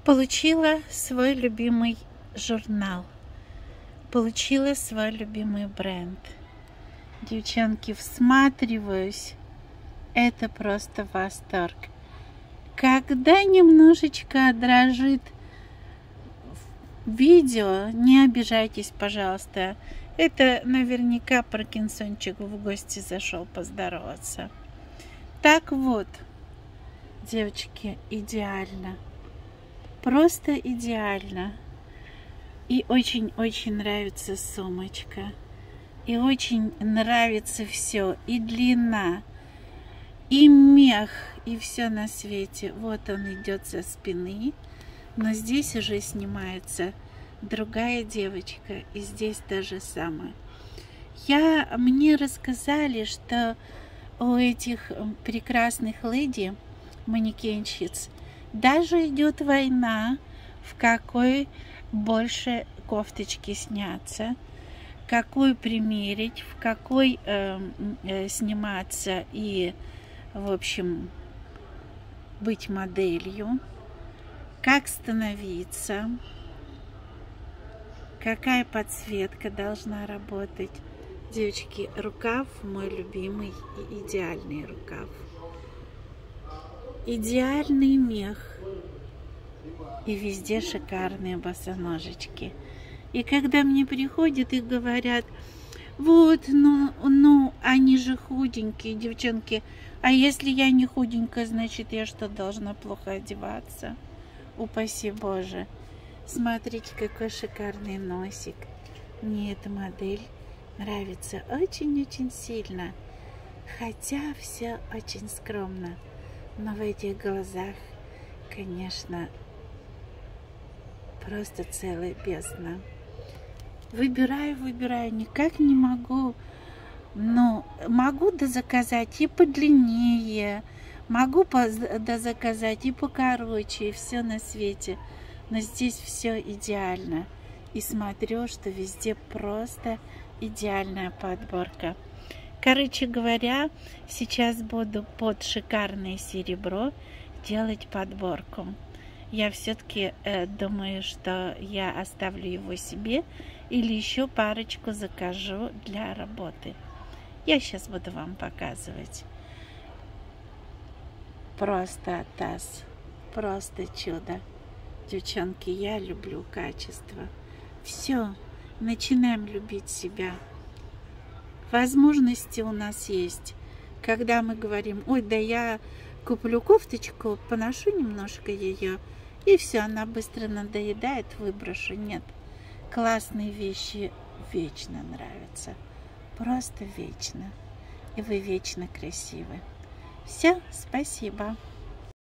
Получила свой любимый журнал, получила свой любимый бренд. Девчонки, всматриваюсь, это просто восторг. Когда немножечко дрожит видео, не обижайтесь, пожалуйста. Это наверняка Паркинсончик в гости зашел поздороваться. Так вот, девочки, идеально. Просто идеально. И очень-очень нравится сумочка. И очень нравится все. И длина, и мех, и все на свете. Вот он идет со спины. Но здесь уже снимается другая девочка. И здесь то же самое. Мне рассказали, что у этих прекрасных леди, манекенщиц, даже идет война, в какой больше кофточки снятся, какую примерить, в какой сниматься и, в общем, быть моделью, как становиться, какая подсветка должна работать. Девочки, рукав мой любимый и идеальный рукав. Идеальный мех. И везде шикарные босоножечки. И когда мне приходят и говорят, вот, ну, они же худенькие, девчонки. А если я не худенькая, значит, я что, должна плохо одеваться? Упаси Боже. Смотрите, какой шикарный носик. Мне эта модель нравится очень-очень сильно. Хотя все очень скромно. Но в этих глазах, конечно, просто целая бездна. Выбираю, никак не могу. Но могу дозаказать и подлиннее, могу дозаказать и покороче, и все на свете. Но здесь все идеально. И смотрю, что везде просто идеальная подборка. Короче говоря, сейчас буду под шикарное серебро делать подборку. Я все-таки думаю, что я оставлю его себе или еще парочку закажу для работы. Я сейчас буду вам показывать. Просто таз, просто чудо. Девчонки, я люблю качество. Все, начинаем любить себя. Возможности у нас есть. Когда мы говорим, ой, да я куплю кофточку, поношу немножко ее, и все, она быстро надоедает, выброшу. Нет, классные вещи вечно нравятся. Просто вечно. И вы вечно красивы. Все, спасибо.